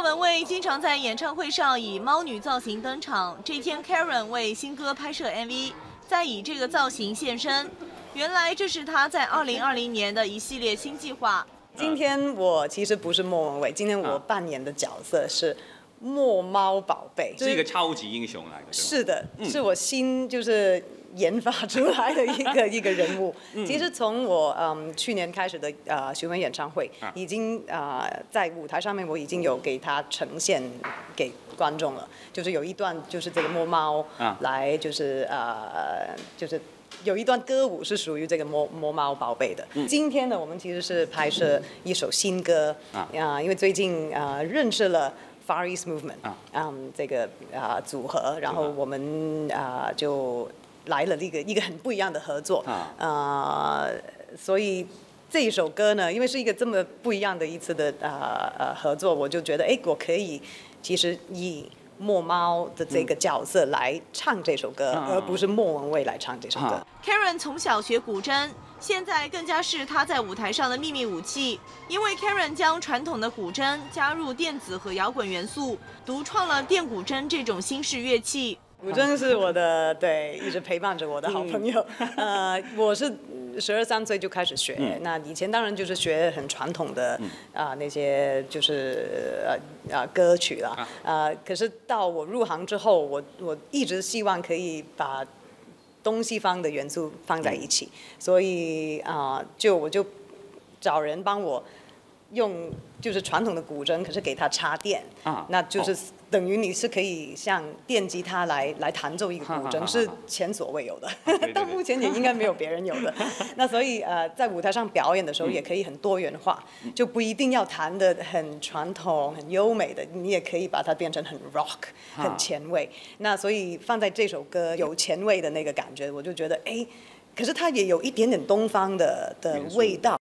文蔚经常在演唱会上以猫女造型登场，这天 Karen 为新歌拍摄 MV， 再以这个造型现身。原来这是她在2020年的一系列新计划。 今天我其实不是莫文蔚，今天我扮演的角色是莫猫宝贝， 是一个超级英雄来的。 是的，是我新就是研发出来的一个人物。其实从我去年开始的巡回演唱会，已经在舞台上面我已经有给他呈现给观众了，就是有一段就是这个莫猫来就是有一段歌舞是属于这个魔猫宝贝的。今天呢，我们其实是拍摄一首新歌因为最近认识了 Far East Movement 这个组合，然后我们就来了一个很不一样的合作所以这一首歌呢，因为是一个这么不一样的一次的合作，我就觉得我可以其实以莫猫的这个角色来唱这首歌，而不是莫文蔚来唱这首歌。 Karen 从小学古筝，现在更加是她在舞台上的秘密武器。因为 Karen 将传统的古筝加入电子和摇滚元素，独创了电古筝这种新式乐器。 古筝是我的一直陪伴着我的好朋友。我是12、13岁就开始学，那以前当然就是学很传统的那些就是歌曲啦。可是到我入行之后，我一直希望可以把东西方的元素放在一起，所以我就找人帮我用就是传统的古筝，可是给它插电那就是等于你是可以像电吉他来弹奏一个古筝，是前所未有的，到目前也应该没有别人有的。那所以在舞台上表演的时候也可以很多元化，就不一定要弹得很传统、很优美的，你也可以把它变成很 rock、很前卫。那所以放在这首歌有前卫的那个感觉，我就觉得可是它也有一点点东方的味道。